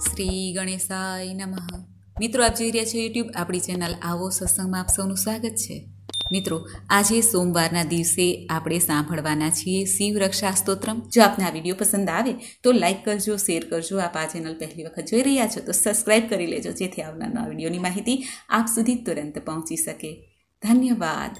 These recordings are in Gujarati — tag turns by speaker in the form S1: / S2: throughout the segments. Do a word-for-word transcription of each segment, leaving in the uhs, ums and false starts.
S1: શ્રી ગણેશાય નમઃ. મિત્રો, આપ જોઈ રહ્યા છો યુટ્યુબ આપણી ચેનલ આવો સત્સંગમાં આપ સૌનું સ્વાગત છે. મિત્રો, આજે સોમવારના દિવસે આપણે સાંભળવાના છીએ શિવ રક્ષા સ્તોત્રમ. જો આપને આ વિડીયો પસંદ આવે તો લાઇક કરજો, શેર કરજો. આપ આ ચેનલ પહેલી વખત જોઈ રહ્યા છો તો સબસ્ક્રાઇબ કરી લેજો, જેથી આવનાર વિડીયોની માહિતી આપ સુધી તુરંત પહોંચી શકે. ધન્યવાદ.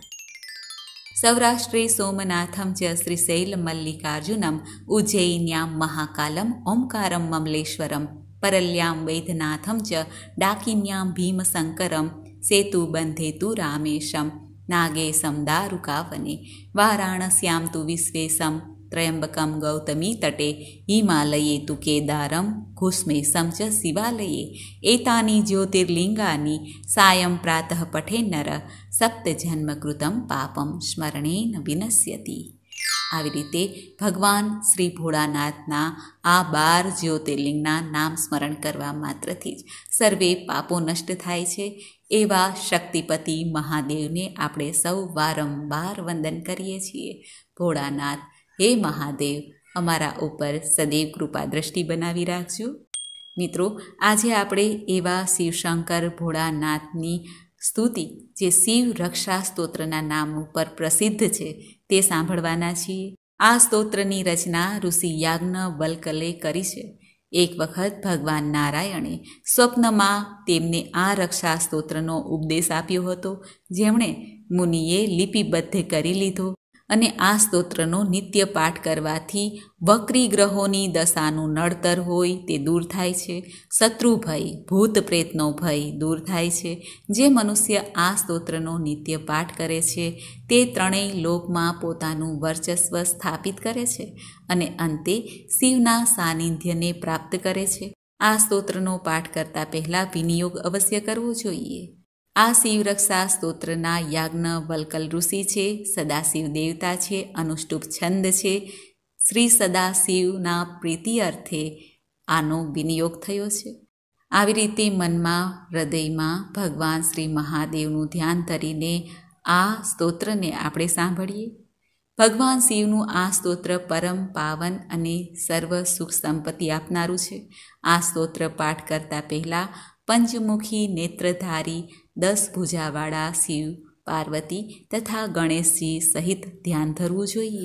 S1: સૌરાષ્ટ્રે સોમનાથમ ચ શ્રીશૈલ મલ્લિકાર્જુનમ ઉજ્જૈન્યામ મહાકાલમ ઓમકારમ મમલેશ્વરમ પરલ્યામ વૈદ્યનાથમ ચ ડાકિન્યામ ભીમશંકરમ સેતુબંધેતુ રામેશમ નાગેશમ દારુકાવને વારાણસ્યામ તુ વિશ્વેશમ ત્રયંબકમ ગૌતમી તટે હિમાલયે તુ કેદારમ ઘુસ્મેશમ ચ શિવાલયે એતાની જ્યોતિર્લિંગાની સાયં પ્રાતઃ પઠે નર સપ્તજન્મકૃતમ પાપમ સ્મરણેન વિનશ્યતિ. આવી રીતે ભગવાન શ્રી ભોળાનાથના આ બાર જ્યોતિર્લિંગના નામ સ્મરણ કરવા માત્રથી જ સર્વે પાપો નષ્ટ થાય છે. એવા શક્તિપતિ મહાદેવને આપણે સૌ વારંવાર વંદન કરીએ છીએ. ભોળાનાથ, હે મહાદેવ, અમારા ઉપર સદૈવ કૃપા દ્રષ્ટિ બનાવી રાખજો. મિત્રો, આજે આપણે એવા શિવશંકર ભોળાનાથની સ્તુતિ, જે શિવ રક્ષા સ્તોત્રના નામ ઉપર પ્રસિદ્ધ છે, તે સાંભળવાના છીએ. આ સ્તોત્રની રચના ઋષિ યાજ્ઞવલ્કલે કરી છે. એક વખત ભગવાન નારાયણે સ્વપ્નમાં તેમને આ રક્ષા સ્તોત્રનો ઉપદેશ આપ્યો હતો, જેમણે મુનિએ લિપિબદ્ધ કરી લીધો. અને આ સ્તોત્રનો નિત્ય પાઠ કરવાથી વક્રી ગ્રહોની દશાનું નડતર હોય તે દૂર થાય છે. શત્રુ ભય, ભૂત પ્રેતનો ભય દૂર થાય છે. જે મનુષ્ય આ સ્તોત્રનો નિત્ય પાઠ કરે છે તે ત્રણેય લોકમાં પોતાનું વર્ચસ્વ સ્થાપિત કરે છે અને અંતે શિવના સાનિધ્યને પ્રાપ્ત કરે છે. આ સ્તોત્રનો પાઠ કરતા પહેલાં વિનિયોગ અવશ્ય કરવો જોઈએ. આ શિવરક્ષા સ્તોત્રના યાજ્ઞવલ્કલ ઋષિ છે, સદાશિવ દેવતા છે, અનુષ્ટુપ છંદ છે. શ્રી સદાશિવના પ્રીતિ અર્થે આનો વિનિયોગ થયો છે. આવી રીતે મનમાં, હૃદયમાં ભગવાન શ્રી મહાદેવનું ધ્યાન ધરીને આ સ્તોત્રને આપણે સાંભળીએ. ભગવાન શિવનું આ સ્તોત્ર પરમ પાવન અને સર્વ સુખ સંપત્તિ આપનારું છે. આ સ્તોત્ર પાઠ કરતા પહેલાં પંચમુખી નેત્રધારી દસ ભુજાવાળા શિવ, પાર્વતી તથા ગણેશજી સહિત ધ્યાન ધરવું જોઈએ,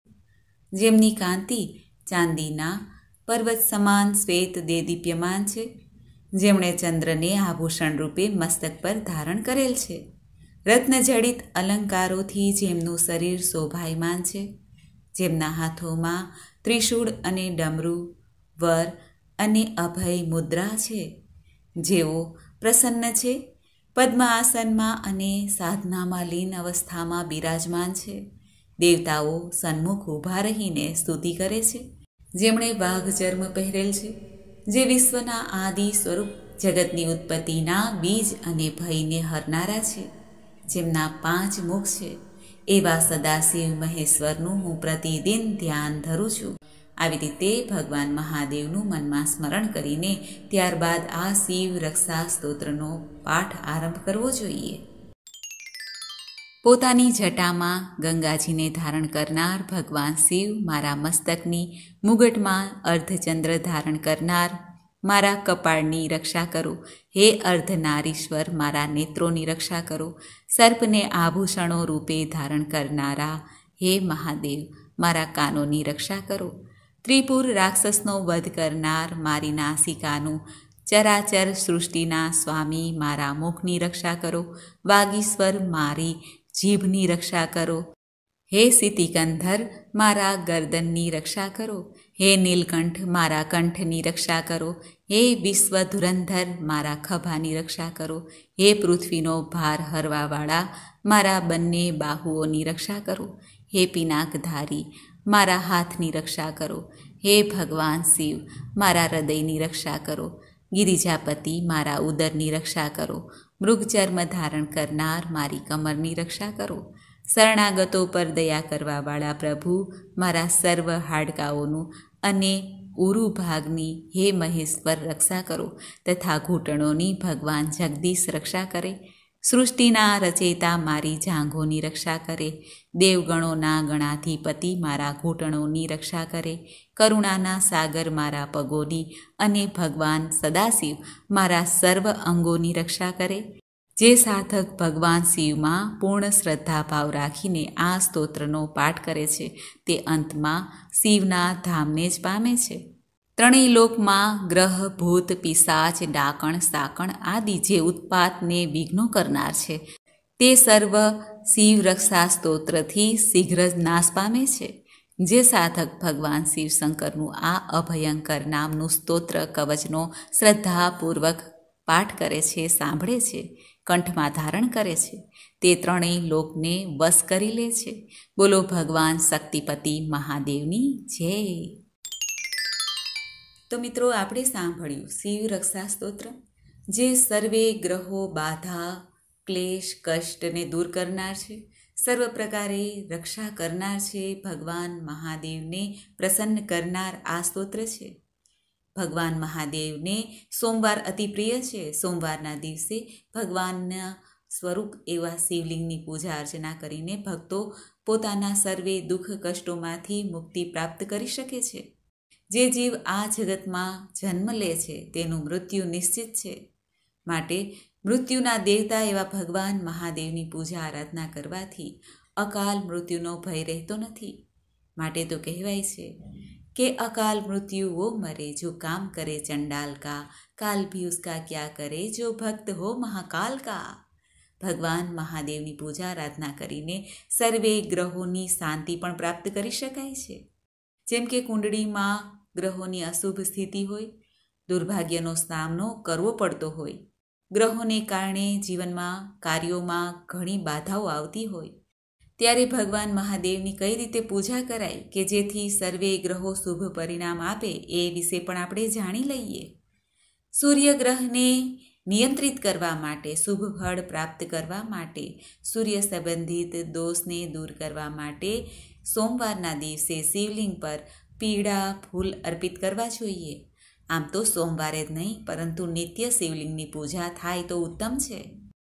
S1: જેમની કાંતિ ચાંદીના પર્વત સમાન શ્વેત દેદીપ્યમાન છે, જેમણે ચંદ્રને આભૂષણ રૂપે મસ્તક પર ધારણ કરેલ છે. રત્નજડિત અલંકારોથી જેમનું શરીર શોભાયમાન છે, જેમના હાથોમાં ત્રિશૂળ અને ડમરૂ, વર અને અભય મુદ્રા છે, જેઓ પ્રસન્ન છે, પદ્મ આસનમાં અને સાધનામાં લીન અવસ્થામાં બિરાજમાન છે. દેવતાઓ સન્મુખ ઊભા રહીને સ્તુતિ કરે છે. જેમણે વાઘ ચર્મ પહેરેલ છે, જે વિશ્વના આદિ સ્વરૂપ, જગતની ઉત્પત્તિના બીજ અને ભયને હરનારા છે, જેમના પાંચ મુખ છે, એવા સદાશિવ મહેશ્વરનું હું પ્રતિદિન ધ્યાન ધરું છું. આવી રીતે ભગવાન મહાદેવનું મનમાં સ્મરણ કરીને ત્યારબાદ આ શિવ રક્ષા સ્તોત્રનો પાઠ આરંભ કરવો જોઈએ. પોતાની જટામાં ગંગાજીને ધારણ કરનાર ભગવાન શિવ, મારા મસ્તકની મુગટમાં અર્ધચંદ્ર ધારણ કરનાર, મારા કપાળની રક્ષા કરો. હે અર્ધનારીશ્વર, મારા નેત્રોની રક્ષા કરો. સર્પને આભૂષણો રૂપે ધારણ કરનારા, હે મહાદેવ, મારા કાનોની રક્ષા કરો. ત્રિપુર રાક્ષસનો વધ કરનાર, મારી નાસિકાનું, ચરાચર સૃષ્ટિના સ્વામી, મારા મુખની રક્ષા કરો. વાગીશ્વર, મારી જીભની રક્ષા કરો. હે સિતિકંધર, મારા ગરદનની રક્ષા કરો. હે નીલકંઠ, મારા કંઠની રક્ષા કરો. હે વિશ્વધુરંધર, મારા ખભાની રક્ષા કરો. હે પૃથ્વીનો ભાર હરવાવાળા, મારા બંને બાહુઓની રક્ષા કરો. હે પિનાકધારી, મારા હાથની રક્ષા કરો. હે ભગવાન શિવ, મારા હૃદયની રક્ષા કરો. ગિરિજાપતિ, મારા ઉદરની રક્ષા કરો. મૃગચર્મ ધારણ કરનાર, મારી કમરની રક્ષા કરો. શરણાગતો પર દયા કરવાવાળા પ્રભુ, મારા સર્વ હાડકાઓનું અને ઉરુ ભાગની, હે મહેશ્વર, રક્ષા કરો. તથા ઘૂંટણોની ભગવાન જગદીશ રક્ષા કરે. સૃષ્ટિના રચેતા મારી જાંઘોની રક્ષા કરે, દેવગણોના ગણાધિપતિ મારા ઘૂંટણોની રક્ષા કરે, કરુણાના સાગર મારા પગોની અને ભગવાન સદાશિવ મારા સર્વ અંગોની રક્ષા કરે. જે સાધક ભગવાન શિવમાં પૂર્ણ શ્રદ્ધાભાવ રાખીને આ સ્તોત્રનો પાઠ કરે છે તે અંતમાં શિવના ધામને જ પામે છે. ત્રણેય લોકમાં ગ્રહ, ભૂત, પિશાચ, ડાકણ, સાકણ આદિ જે ઉત્પાતને વિઘ્નો કરનાર છે તે સર્વ શિવ રક્ષા સ્તોત્રથી શીઘ્ર જ નાશ પામે છે. જે સાધક ભગવાન શિવશંકરનું આ અભયંકર નામનું સ્તોત્ર કવચનો શ્રદ્ધાપૂર્વક પાઠ કરે છે, સાંભળે છે, કંઠમાં ધારણ કરે છે તે ત્રણેય લોકને વશ કરી લે છે. બોલો ભગવાન શક્તિપતિ મહાદેવની જય. તો મિત્રો, આપણે સાંભળ્યું શિવ રક્ષા સ્તોત્ર, જે સર્વે ગ્રહો, બાધા, ક્લેશ, કષ્ટને દૂર કરનાર છે, સર્વ પ્રકારે રક્ષા કરનાર છે, ભગવાન મહાદેવને પ્રસન્ન કરનાર આ સ્તોત્ર છે. ભગવાન મહાદેવને સોમવાર અતિ પ્રિય છે. સોમવારના દિવસે ભગવાનના સ્વરૂપ એવા શિવલિંગની પૂજા અર્ચના કરીને ભક્તો પોતાના સર્વે દુઃખ કષ્ટોમાંથી મુક્તિ પ્રાપ્ત કરી શકે છે. જે જીવ આ જગતમાં જન્મ લે છે તેનું મૃત્યુ નિશ્ચિત છે. માટે મૃત્યુના દેવતા એવા ભગવાન મહાદેવની પૂજા આરાધના કરવાથી અકાલ મૃત્યુનો ભય રહેતો નથી. માટે તો કહેવાય છે કે અકાલ મૃત્યુ વો મરે જો કામ કરે ચંડાલ કા, કાલ ભી ઉસકા ક્યા કરે જો ભક્ત હો મહાકાલ કા. ભગવાન મહાદેવની પૂજા આરાધના કરીને સર્વે ગ્રહોની શાંતિ પણ પ્રાપ્ત કરી શકાય છે. જેમ કે કુંડળીમાં ગ્રહોની અશુભ સ્થિતિ હોય, દુર્ભાગ્યનો સામનો કરવો પડતો હોય, ગ્રહોને કારણે જીવનમાં કાર્યોમાં ઘણી બાધાઓ આવતી હોય, ત્યારે ભગવાન મહાદેવની કઈ રીતે પૂજા કરાય કે જેથી સર્વે ગ્રહો શુભ પરિણામ આપે એ વિશે પણ આપણે જાણી લઈએ. સૂર્યગ્રહને નિયંત્રિત કરવા માટે, શુભ ફળ પ્રાપ્ત કરવા માટે, સૂર્ય સંબંધિત દોષને દૂર કરવા માટે સોમવારના દિવસે શિવલિંગ પર પીળા ફૂલ અર્પિત કરવા જોઈએ. આમ તો સોમવારે જ નહીં પરંતુ નિત્ય શિવલિંગની પૂજા થાય તો ઉત્તમ છે.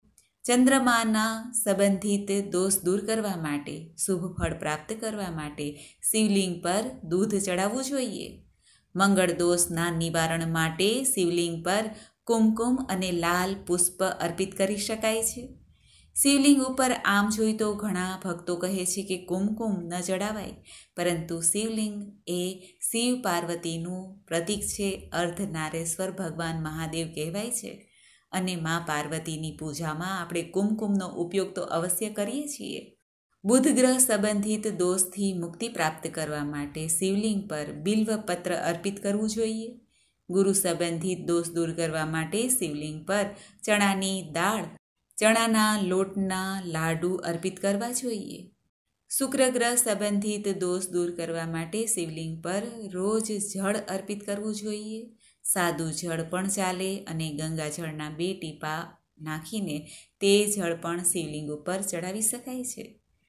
S1: ચંદ્રમાના સંબંધિત દોષ દૂર કરવા માટે, શુભ ફળ પ્રાપ્ત કરવા માટે શિવલિંગ પર દૂધ ચડાવવું જોઈએ. મંગળ દોષના નિવારણ માટે શિવલિંગ પર કુમકુમ અને લાલ પુષ્પ અર્પિત કરી શકાય છે. શિવલિંગ ઉપર આમ જોઈ તો ઘણા ભક્તો કહે છે કે કુમકુમ ન ચડાવાય, પરંતુ શિવલિંગ એ શિવ પાર્વતીનું પ્રતીક છે. અર્ધનારેશ્વર ભગવાન મહાદેવ કહેવાય છે અને મા પાર્વતીની પૂજામાં આપણે કુમકુમનો ઉપયોગ તો અવશ્ય કરીએ છીએ. બુધ ગ્રહ સંબંધિત દોષથી મુક્તિ પ્રાપ્ત કરવા માટે શિવલિંગ પર બિલ્વપત્ર અર્પિત કરવું જોઈએ. ગુરુ સંબંધિત દોષ દૂર કરવા માટે શિવલિંગ પર ચણાની દાળ, ચણાના લોટના લાડુ અર્પિત કરવા જોઈએ. શુક્ર ગ્રહ સંબંધિત દોષ દૂર કરવા માટે શિવલિંગ પર રોજ જળ અર્પિત કરવું જોઈએ. સાદું જળ પણ ચાલે અને ગંગાજળના બે ટીપા નાખીને તે જળ પણ શિવલિંગ ઉપર ચડાવી શકાય છે.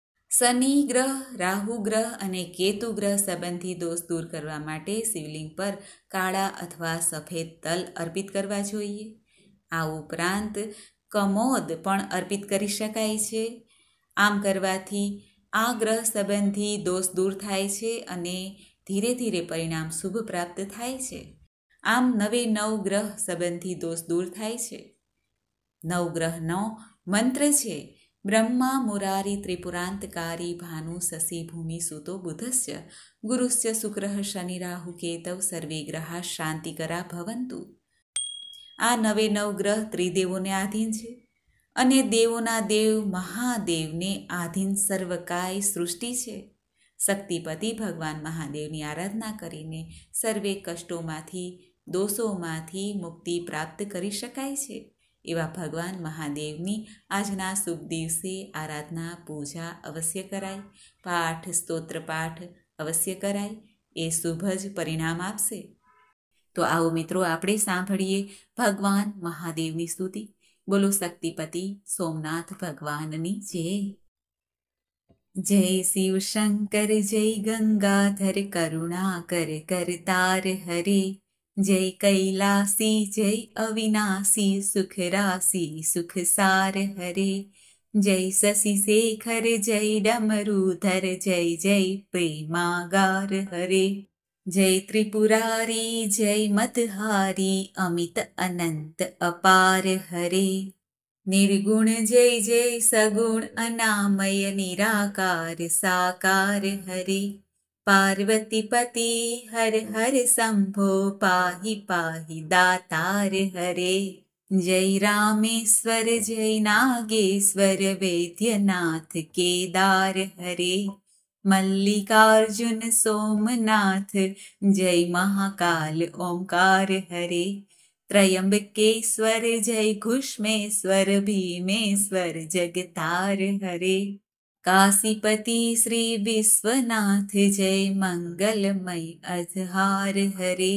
S1: શનિ ગ્રહ, રાહુ ગ્રહ અને કેતુ ગ્રહ સંબંધી દોષ દૂર કરવા માટે શિવલિંગ પર કાળા અથવા સફેદ તલ અર્પિત કરવા જોઈએ. આ ઉપરાંત કમોદ પણ અર્પિત કરી શકાય છે. આમ કરવાથી આ ગ્રહ સંબંધી દોષ દૂર થાય છે અને ધીરે ધીરે પરિણામ શુભ પ્રાપ્ત થાય છે. આમ નવે નવ ગ્રહ સંબંધી દોષ દૂર થાય છે. નવગ્રહનો મંત્ર છે બ્રહ્મા મુરારી ત્રિપુરાંતકારી ભાનુ શશી ભૂમિ સુતો બુધસ્ય ગુરુશ્ચ શુક્ર શનિ રાહુ કેતવ સર્વે ગ્રહા શાંતિકરા ભવંતુ. આ નવે નવ ગ્રહ ત્રિદેવોને આધીન છે અને દેવોના દેવ મહાદેવને આધીન સર્વકાય સૃષ્ટિ છે. શક્તિપતિ ભગવાન મહાદેવની આરાધના કરીને સર્વે કષ્ટોમાંથી, દોષોમાંથી મુક્તિ પ્રાપ્ત કરી શકાય છે. એવા ભગવાન મહાદેવની આજના શુભ દિવસે આરાધના, પૂજા અવશ્ય કરાય, પાઠ, સ્તોત્ર પાઠ અવશ્ય કરાય. એ શુભ જ પરિણામ આપશે. તો આવો મિત્રો, આપણે સાંભળીએ ભગવાન મહાદેવની સ્તુતિ. બોલો શક્તિપતિ સોમનાથ ભગવાનની જય. જય શિવ શંકર જય ગંગાધર કરુણા કર કરતાર હરે. जय कैलासी जय अविनाशी सुख राशि सुख सार हरे। जय शशि शेखर जय डमरूधर जय जय प्रेमागार हरे। जय त्रिपुरारी जय मतहारी अमित अनंत अपार हरे। निर्गुण जय जय सगुण अनामय निराकार साकार हरे। पार्वती पति हर हर शंभो पाहि पाहि दातार हरे। जय रामेश्वर जय नागेश्वर वैद्यनाथ केदार हरे। मल्लिकार्जुन सोमनाथ जय महाकाल ओंकार हरे। त्रयंबकेश्वर जय घुष्मेश्वर भीमेश्वर जगतार हरे। काशीपति श्री विश्वनाथ जय मंगलमय अजहार हरे।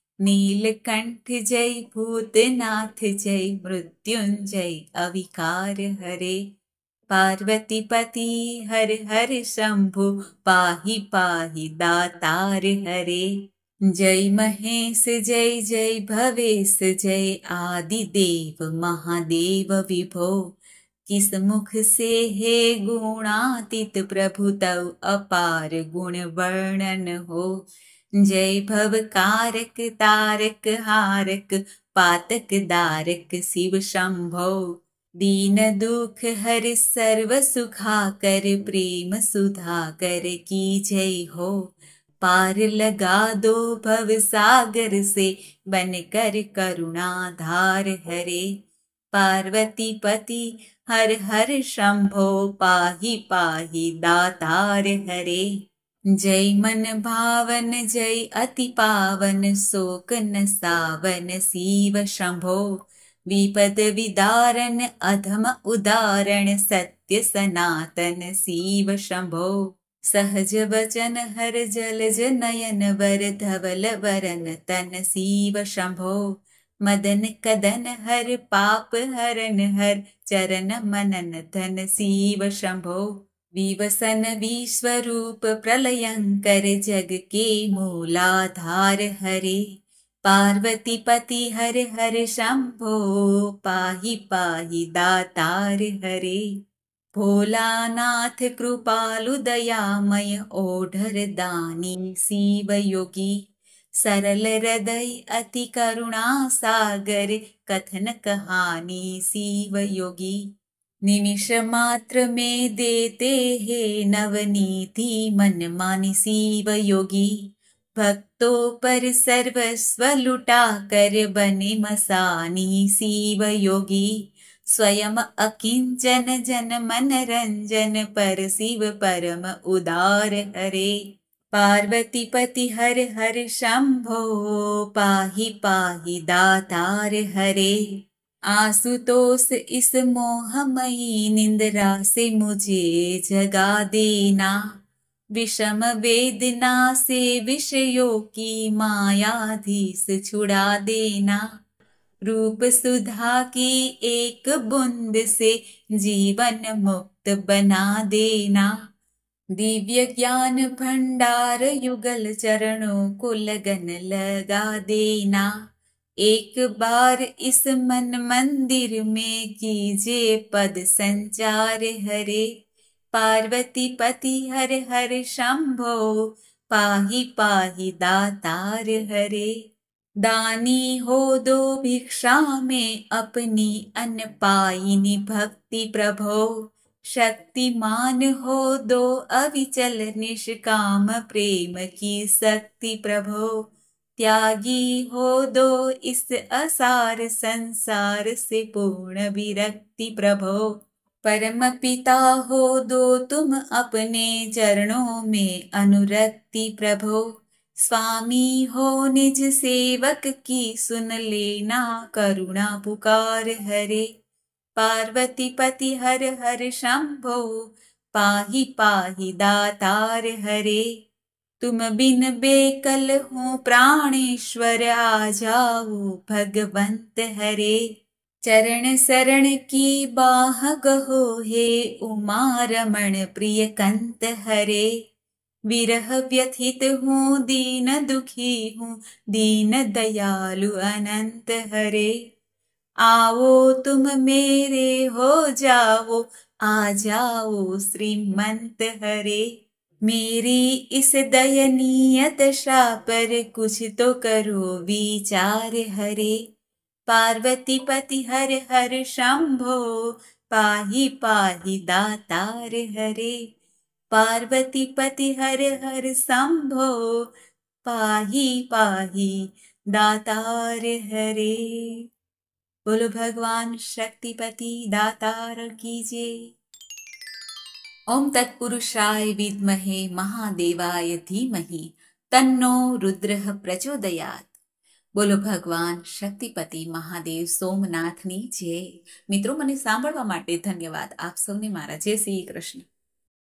S1: नीलकंठ जय भूतनाथ जय मृत्युंजय अविकार हरे। पार्वतीपति हर हर शंभु पाहि पाहि दातार हरे। जय महेश जय जय भवेश जय आदिदेव महादेव विभो। किस मुख से हे गुणातीत प्रभु तव अपार गुण वर्णन हो। जय भव कारक तारक हारक पातक दारक शिव शंभो। दीन दुख हर सर्व सुखाकर प्रेम सुधाकर की जय हो। पार लगा दो भव सागर से बनकर करुणाधार हरे। पार्वती पति हर हर शंभो पाहि पाहि दातार हरे। जय मन भावन जय अति पावन शोक न सावन शिव शंभो। विपद विदारण अधम उदारण सत्य सनातन शिव शंभो। सहज वचन हर जलज नयन वर धवल वरन तन शिव शंभो। मदन कदन हर पाप हरन हर चरण मनन धन शिव शंभो। विवसन विश्वरूप प्रलयंकर जग के मूलाधार हरे। पार्वती पति हर हर शंभो पाहि पाहि दातार हरे। भोलानाथ कृपालु दयामय ओढ़र दानी शिव योगी। सरल हृदय अति करुणा सागर कथन कहानी शिव योगी। निमिष मात्र में देते हैं नवनीति मन मानी शिव योगी। भक्तों पर सर्वस्व लुटा कर बने मसानी शिव योगी। स्वयं अकिंचन जन मन रंजन पर शिव परम उदार हरे। पार्वती पति हर हर शंभो पाहि पाहि दातार हरे। आशुतोष इस मोहमयी निंद्रा से मुझे जगा देना। विषम वेदना से विषयों की मायाधीश छुड़ा देना। रूप सुधा की एक बूंद से जीवन मुक्त बना देना। दिव्य ज्ञान भंडार युगल चरणों को लगन लगा देना। एक बार इस मन मंदिर में कीजिए पद संचार हरे। पार्वती पति हर हर शंभो पाहि पाहि दातार हरे। दानी हो दो भिक्षा में अपनी अनपायिनी भक्ति प्रभो। शक्तिमान हो दो अविचल निष्काम प्रेम की शक्ति प्रभो। त्यागी हो दो इस असार संसार से पूर्ण विरक्ति प्रभो। परम पिता हो दो तुम अपने चरणों में अनुरक्ति प्रभो। स्वामी हो निज सेवक की सुन लेना करुणा पुकार हरे। पार्वती पति हर हर शंभो पाहि पाहि दातार हरे। तुम बिन बेकल हूँ प्राणेश्वर आ जाओ भगवंत हरे। चरण शरण की बाह गहो हे उमा रमण प्रिय कंत हरे। विरह व्यथित हूँ दीन दुखी हूँ, दीन दयालु अनंत हरे। आओ तुम मेरे हो जाओ, आ जाओ श्रीमंत हरे। मेरी इस दयनीय दशा पर कुछ तो करो विचार हरे। पार्वती पति हर हर शंभो, पाहि पाहि दातार हरे। पार्वती पति हर हर शंभो, पाहि पाहि दातार हरे। बोलो भगवान शक्तिपति दातार की जय। ओम तत्पुरुषाय विद्महे महादेवाय धीमहि तन्नो रुद्रः प्रचोदयात्। બોલો ભગવાન શક્તિપતિ મહાદેવ સોમનાથની જય। મિત્રો, મને સાંભળવા માટે ધન્યવાદ। આપ સૌને મારા જય શ્રી કૃષ્ણ।